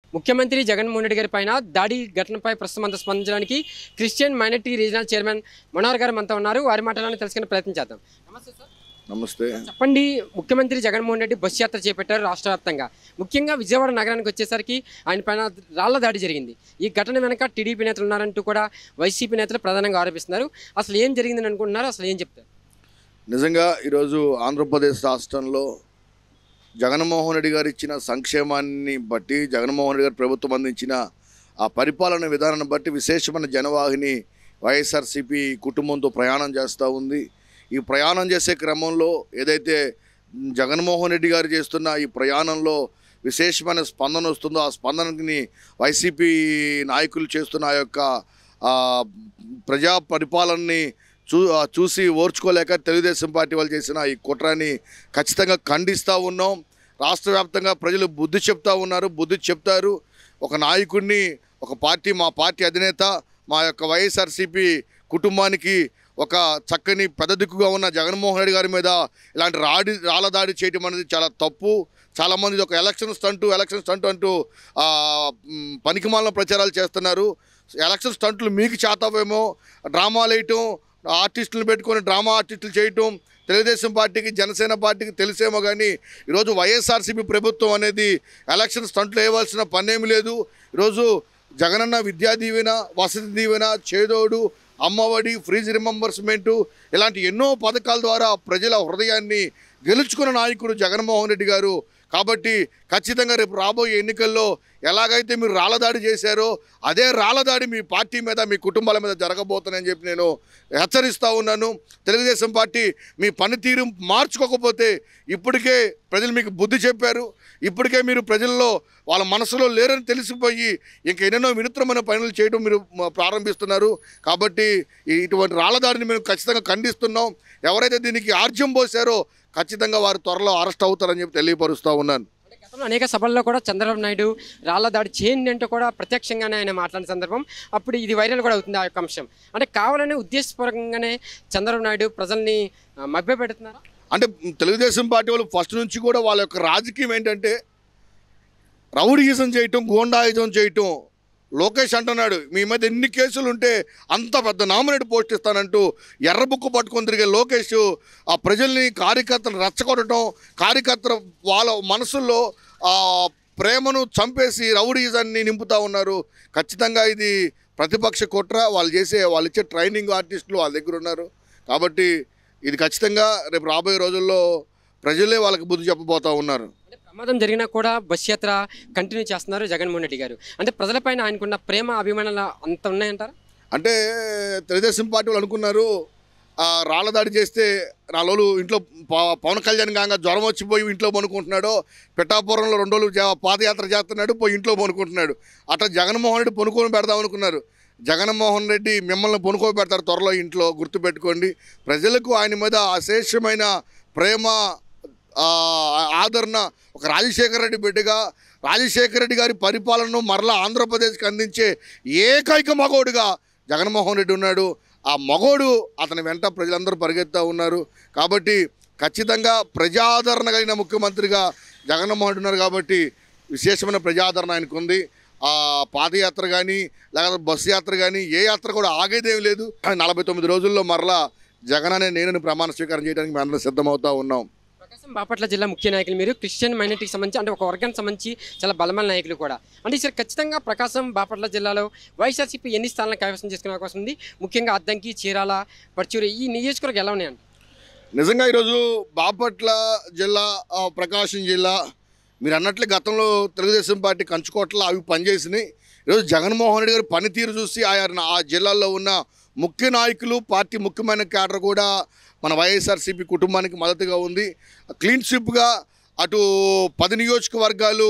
ముఖ్యమంత్రి జగన్మోహన్ రెడ్డి గారి పైన దాడి ఘటనపై ప్రస్తుతం అంతా స్పందించడానికి Christian minority regional chairman Manohar garu మనతో ఉన్నారు. వారి మాటలను తెలుసుకునే ప్రయత్నం చేద్దాం. నమస్తే సార్. నమస్తే. చెప్పండి, ముఖ్యమంత్రి జగన్మోహన్ రెడ్డి బస్సు యాత్ర చేపట్టారు రాష్ట్ర వ్యాప్తంగా. ముఖ్యంగా విజయవాడ నగరానికి వచ్చేసరికి ఆయన పైన రాళ్ల దాడి జరిగింది. ఈ ఘటన వెనక టీడీపీ నేతలు ఉన్నారంటూ కూడా వైసీపీ నేతలు ప్రధానంగా ఆరోపిస్తున్నారు. అసలు ఏం జరిగిందని అనుకుంటున్నారు? అసలు ఏం చెప్తారు? నిజంగా ఈరోజు ఆంధ్రప్రదేశ్ రాష్ట్రంలో జగన్మోహన్ రెడ్డి గారు ఇచ్చిన సంక్షేమాన్ని బట్టి, జగన్మోహన్ రెడ్డి గారు ప్రభుత్వం అందించిన ఆ పరిపాలన విధానాన్ని బట్టి విశేషమైన జనవాహిని వైఎస్ఆర్సీపీ కుటుంబంతో ప్రయాణం చేస్తూ ఉంది. ఈ ప్రయాణం చేసే క్రమంలో ఏదైతే జగన్మోహన్ రెడ్డి గారు చేస్తున్న ఈ ప్రయాణంలో విశేషమైన స్పందన వస్తుందో, ఆ స్పందనని వైసీపీ నాయకులు చేస్తున్న ఆ యొక్క ప్రజా పరిపాలనని చూసి ఓర్చుకోలేక తెలుగుదేశం పార్టీ వాళ్ళు చేసిన ఈ కుట్రని ఖచ్చితంగా ఖండిస్తూ ఉన్నాం. రాష్ట్ర వ్యాప్తంగా ప్రజలు బుద్ధి చెప్తా ఉన్నారు, బుద్ధి చెప్తారు. ఒక నాయకుడిని, ఒక పార్టీ, మా పార్టీ అధినేత, మా యొక్క వైఎస్ఆర్సీపీ కుటుంబానికి ఒక చక్కని పెద్ద దిక్కుగా ఉన్న జగన్మోహన్ రెడ్డి గారి మీద ఇలాంటి రాళ్ళ దాడి చేయడం అనేది చాలా తప్పు. చాలామంది ఇది ఒక ఎలక్షన్ స్టంట్ అంటూ పనికిమాలిన ప్రచారాలు చేస్తున్నారు. ఎలక్షన్ స్టంట్లు మీకు చేతవేమో, డ్రామాలు వేయటం, ఆర్టిస్టులను పెట్టుకొని డ్రామా ఆర్టిస్టులు చేయటం తెలుగుదేశం పార్టీకి, జనసేన పార్టీకి తెలిసేమో. కానీ ఈరోజు వైఎస్ఆర్సీపీ ప్రభుత్వం అనేది ఎలక్షన్ స్టంట్లు వేయవలసిన పనేమి లేదు. ఈరోజు జగనన్న విద్యా దీవెన, వసతి దీవెన, చేదోడు, అమ్మఒడి, ఫ్రీజ్ రిమెంబర్స్మెంటు ఇలాంటి ఎన్నో పథకాల ద్వారా ప్రజల హృదయాన్ని గెలుచుకున్న నాయకుడు జగన్మోహన్ రెడ్డి గారు. కాబట్టి ఖచ్చితంగా రేపు రాబోయే ఎన్నికల్లో ఎలాగైతే మీరు రాళ్ళదాడి చేశారో అదే రాళ్ళదాడి మీ పార్టీ మీద, మీ కుటుంబాల మీద జరగబోతుందని చెప్పి నేను హెచ్చరిస్తూ ఉన్నాను. తెలుగుదేశం పార్టీ మీ పనితీరు మార్చుకోకపోతే ఇప్పటికే ప్రజలు మీకు బుద్ధి చెప్పారు. ఇప్పటికే మీరు ప్రజల్లో వాళ్ళ మనసులో లేరని తెలిసిపోయి ఇంకా ఎన్నెన్నో వినూత్నమైన పనులు చేయడం మీరు ప్రారంభిస్తున్నారు. కాబట్టి ఇటువంటి రాళ్ళదాడిని మేము ఖచ్చితంగా ఖండిస్తున్నాం. ఎవరైతే దీనికి ఆర్జ్యం పోసారో ఖచ్చితంగా వారు త్వరలో అరెస్ట్ అవుతారని చెప్పి తెలియపరుస్తూ ఉన్నాను. గతంలో అనేక సభల్లో కూడా చంద్రబాబు నాయుడు రాళ్ల దాడి చేయండి అంటూ కూడా ప్రత్యక్షంగానే ఆయన మాట్లాడిన సందర్భం, అప్పుడు ఇది వైరల్ కూడా అవుతుంది ఆ యొక్క అంశం. అంటే కావాలని ఉద్దేశపూర్వకంగానే చంద్రబాబు నాయుడు ప్రజల్ని మభ్యపెడుతున్నారా? అంటే తెలుగుదేశం పార్టీ వాళ్ళు ఫస్ట్ నుంచి కూడా వాళ్ళ యొక్క రాజకీయం ఏంటంటే రౌడీయిజం చేయటం, గూండాయిజం చేయటం. లోకేష్ అంటున్నాడు మీ మీద ఎన్ని కేసులు ఉంటే అంత పెద్ద నామినేట్ పోస్ట్ ఇస్తానంటూ ఎర్ర బుక్కు పట్టుకొని తిరిగే లోకేష్ ఆ ప్రజల్ని, కార్యకర్తలు రెచ్చగొట్టడం, కార్యకర్తల వాళ్ళ మనసుల్లో ప్రేమను చంపేసి రౌడీయిజాన్ని నింపుతూ ఉన్నారు. ఖచ్చితంగా ఇది ప్రతిపక్ష కుట్ర. వాళ్ళు ఇచ్చే ట్రైనింగ్ ఆర్టిస్టులు వాళ్ళ దగ్గర ఉన్నారు. కాబట్టి ఇది ఖచ్చితంగా రేపు రాబోయే రోజుల్లో ప్రజలే వాళ్ళకి బుద్ధి చెప్పబోతూ ఉన్నారు. ప్రమాదం జరిగినా కూడా బస్ యాత్ర కంటిన్యూ చేస్తున్నారు జగన్మోహన్ రెడ్డి గారు. అంటే ప్రజలపైన ఆయనకున్న ప్రేమ, అభిమానాలు అంత ఉన్నాయంటారు? అంటే తెలుగుదేశం పార్టీ వాళ్ళు అనుకున్నారు రాళ్ళ దాడి చేస్తే 4 రోజులు ఇంట్లో పవన్ కళ్యాణ్ కాగా జ్వరం వచ్చిపోయి ఇంట్లో పనుకుంటున్నాడు, పిఠాపురంలో 2 రోజులు పాదయాత్ర చేస్తున్నాడు, పోయి ఇంట్లో పనుకుంటున్నాడు. అట్లా జగన్మోహన్ రెడ్డి పనుకొని పెడదాం అనుకున్నారు. జగన్మోహన్ రెడ్డి మిమ్మల్ని పనుకొని పెడతారు త్వరలో ఇంట్లో, గుర్తుపెట్టుకోండి. ప్రజలకు ఆయన మీద అశేషమైన ప్రేమ, ఆదరణ. ఒక రాజశేఖర రెడ్డి బిడ్డగా రాజశేఖర రెడ్డి గారి పరిపాలనను మరలా ఆంధ్రప్రదేశ్కి అందించే ఏకైక మగోడుగా జగన్మోహన్ రెడ్డి ఉన్నాడు. ఆ మగోడు అతని వెంట ప్రజలందరూ పరిగెత్తా ఉన్నారు. కాబట్టి ఖచ్చితంగా ప్రజాదరణ కలిగిన ముఖ్యమంత్రిగా జగన్మోహన్ రెడ్డి ఉన్నారు. కాబట్టి విశేషమైన ప్రజాదరణ ఆయనకు ఉంది. ఆ పాదయాత్ర కానీ లేకపోతే బస్సు యాత్ర కానీ ఏ యాత్ర కూడా ఆగేదేమి లేదు. 49 రోజుల్లో మరలా జగన్ అనే నేను ప్రమాణ స్వీకారం చేయడానికి మేము అందరం సిద్ధమవుతూ ఉన్నాం. ప్రకాశం బాపట్ల జిల్లా ముఖ్య నాయకులు మీరు, క్రిస్టియన్ మైనారిటీకి సంబంధించి అంటే ఒక వర్గానికి సంబంధించి చాలా బలమైన నాయకులు కూడా. అంటే ఈసారి ఖచ్చితంగా ప్రకాశం బాపట్ల జిల్లాలో వైఎస్ఆర్సీపీ ఎన్ని స్థానాలను కైవసం చేసుకునే అవకాశం ఉంది? ముఖ్యంగా అద్దంకి, చీరాల, పర్చూరు ఈ నియోజకవర్గం ఎలా ఉన్నాయండి? నిజంగా ఈరోజు బాపట్ల జిల్లా, ప్రకాశం జిల్లా మీరు అన్నట్లే గతంలో తెలుగుదేశం పార్టీ కంచుకోట్ల అవి పనిచేసినాయి. ఈరోజు జగన్మోహన్ రెడ్డి గారి పనితీరు చూసి ఆ జిల్లాల్లో ఉన్న ముఖ్య నాయకులు, పార్టీ ముఖ్యమైన క్యాడర్ కూడా మన వైఎస్ఆర్సీపీ కుటుంబానికి మద్దతుగా ఉంది. క్లీన్ స్వీప్గా అటు 10 నియోజకవర్గాలు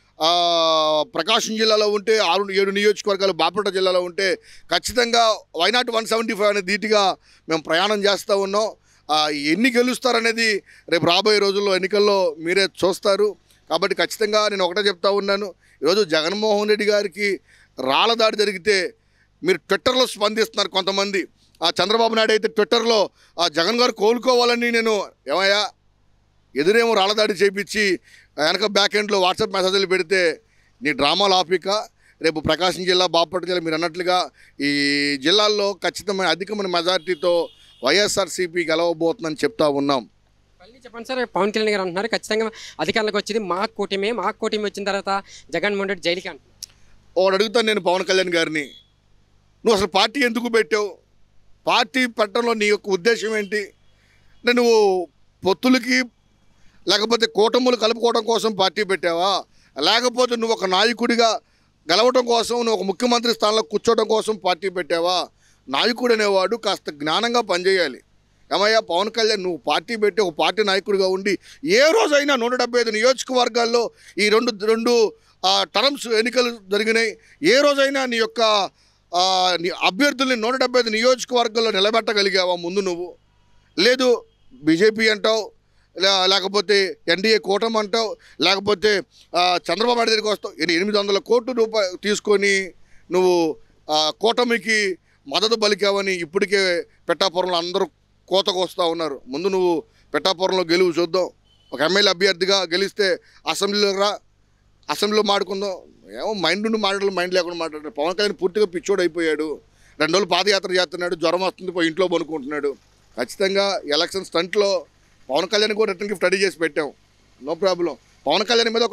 ప్రకాశం జిల్లాలో ఉంటే 6-7 నియోజకవర్గాలు బాపట్ల జిల్లాలో ఉంటే ఖచ్చితంగా వైనాట్ 175 అనే ధీటుగా మేము ప్రయాణం చేస్తూ ఉన్నాం. ఎన్ని గెలుస్తారనేది రేపు రాబోయే రోజుల్లో ఎన్నికల్లో మీరే చూస్తారు. కాబట్టి ఖచ్చితంగా నేను ఒకటే చెప్తా ఉన్నాను, ఈరోజు జగన్మోహన్ రెడ్డి గారికి రాళ్ళ దాడి జరిగితే మీరు ట్విట్టర్లో స్పందిస్తున్నారు కొంతమంది. చంద్రబాబు నాయుడు అయితే ట్విట్టర్లో జగన్ గారు కోలుకోవాలని నేను ఏమయ్యా ఎదురేమో రాళ్ళదాడి చేయించి వెనక బ్యాక్ ఎండ్లో వాట్సాప్ మెసేజ్లు పెడితే నీ డ్రామాలు ఆపిక రేపు ప్రకాశం జిల్లా, బాపట్ల జిల్లా మీరు అన్నట్లుగా ఈ జిల్లాల్లో ఖచ్చితమైన అధికమైన మెజార్టీతో వైఎస్ఆర్సీపీ గెలవబోతుందని చెప్తా ఉన్నాం. మళ్ళీ చెప్పండి సార్, పవన్ కళ్యాణ్ గారు అంటున్నారు ఖచ్చితంగా అధికారంలోకి వచ్చింది మా కూటమి వచ్చిన తర్వాత జగన్మోహన్ రెడ్డి జైలుకి అంటున్నారు. ఒకటి అడుగుతాను నేను పవన్ కళ్యాణ్ గారిని, నువ్వు అసలు పార్టీ ఎందుకు పెట్టావు? పార్టీ పెట్టడంలో నీ యొక్క ఉద్దేశం ఏంటి? నువ్వు పొత్తులకి లేకపోతే కూటములు కలుపుకోవడం కోసం పార్టీ పెట్టావా, లేకపోతే నువ్వు ఒక నాయకుడిగా గెలవడం కోసం, నువ్వు ఒక ముఖ్యమంత్రి స్థానంలో కూర్చోవడం కోసం పార్టీ పెట్టావా? నాయకుడు అనేవాడు కాస్త జ్ఞానంగా పనిచేయాలి. ఏమయ్యా పవన్ కళ్యాణ్, నువ్వు పార్టీ పెట్టి ఒక పార్టీ నాయకుడిగా ఉండి ఏ రోజైనా 175 నియోజకవర్గాల్లో ఈ రెండు టర్మ్స్ ఎన్నికలు జరిగినాయి, ఏ రోజైనా నీ యొక్క నీ అభ్యర్థుల్ని 175 నియోజకవర్గాల్లో నిలబెట్టగలిగావా? ముందు నువ్వు లేదు బీజేపీ అంటావు, లేకపోతే ఎన్డీఏ కూటమి అంటావు, లేకపోతే చంద్రబాబు నాయుడు దగ్గరికి వస్తావు. 800 కోట్ల రూపాయలు తీసుకొని నువ్వు కూటమికి మద్దతు పలికావని ఇప్పటికే పిఠాపురంలో అందరూ కోతకు వస్తూ ఉన్నారు. ముందు నువ్వు పిఠాపురంలో గెలువు చూద్దాం. ఒక ఎమ్మెల్యే అభ్యర్థిగా గెలిస్తే అసెంబ్లీలో మాడుకుందాం. ఏమో మైండ్ నుండి మాట్లాడాలి, మైండ్ లేకుండా మాట్లాడారు. పవన్ కళ్యాణ్ పూర్తిగా పిచ్చోడు అయిపోయాడు. 2 రోజులు పాదయాత్ర చేస్తున్నాడు, జ్వరం వస్తుంది, పోయి ఇంట్లో పనుకుంటున్నాడు. ఖచ్చితంగా ఎలక్షన్ స్టంట్లో పవన్ కళ్యాణ్ కూడా రిటర్న్ గిఫ్ట్ రెడీ చేసి పెట్టాం, నో ప్రాబ్లం. పవన్ కళ్యాణ్ మీద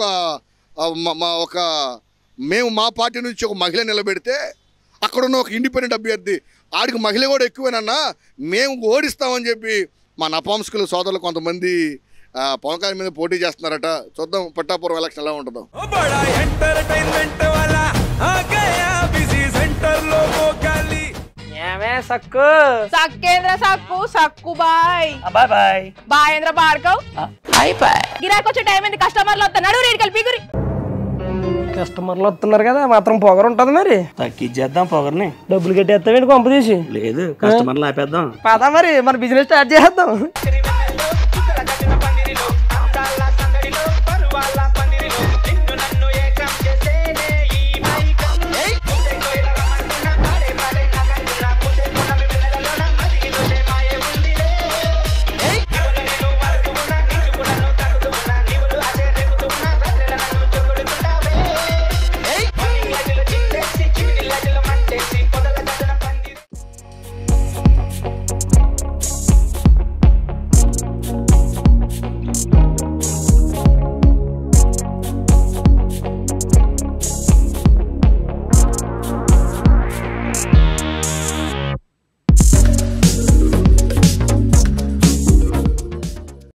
మేము మా పార్టీ నుంచి ఒక మహిళ నిలబెడితే అక్కడున్న ఒక ఇండిపెండెంట్ అభ్యర్థి, ఆడికి మహిళ కూడా ఎక్కువేనన్నా, మేము ఓడిస్తామని చెప్పి మా నపాంసకుల సోదరులు కొంతమంది పవన్ కళ్యాణ్ మీద పోటీ చేస్తున్నారట. చూద్దాం పిఠాపురం ఎలక్షన్ ఎలా ఉంటుందో. సక్కు బాయ్ బాయేంద్ర భార్గవ్ గిరాకి వచ్చే టైం ఏంది? కస్టమర్లు వస్తున్నాడు, రేడికల్ పీగురి. కస్టమర్లు వస్తున్నారు కదా, మాత్రం పొగరు ఉంటది. మరి తగ్గించేద్దాం పొగర్ని. డబ్బులు కట్టేస్తామేంటి కొంప తీసి? లేదు, కస్టమర్లు ఆపేద్దాం. పదా మరి మన బిజినెస్ స్టార్ట్ చేద్దాం.